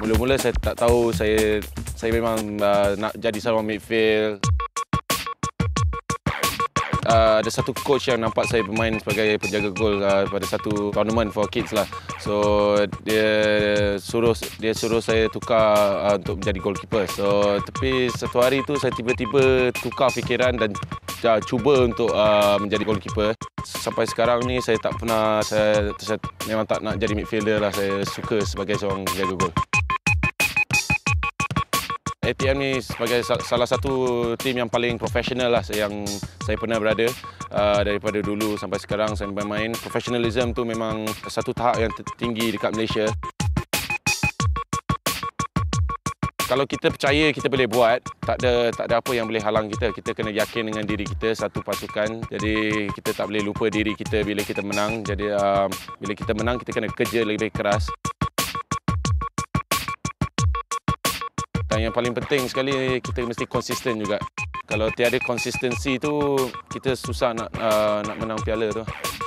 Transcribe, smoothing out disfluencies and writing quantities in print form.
Mula-mula saya tak tahu saya memang nak jadi seorang midfield. Ada satu coach yang nampak saya bermain sebagai penjaga gol pada satu tournament for kids lah. So dia suruh saya tukar untuk menjadi goalkeeper. So tapi satu hari tu saya tiba-tiba tukar fikiran dan cuba untuk menjadi goalkeeper. Sampai sekarang ni saya tak pernah saya memang tak nak jadi midfielder lah. Saya suka sebagai seorang penjaga gol. ATM ni sebagai salah satu tim yang paling profesional lah yang saya pernah berada. Daripada dulu sampai sekarang saya bermain. Professionalism tu memang satu tahap yang tinggi dekat Malaysia. Kalau kita percaya kita boleh buat, tak ada apa yang boleh halang kita. Kita kena yakin dengan diri kita, satu pasukan. Jadi kita tak boleh lupa diri kita bila kita menang. Jadi bila kita menang, kita kena kerja lebih keras. Dan yang paling penting sekali, kita mesti konsisten juga. Kalau tiada konsistensi tu, kita susah nak menang piala tu.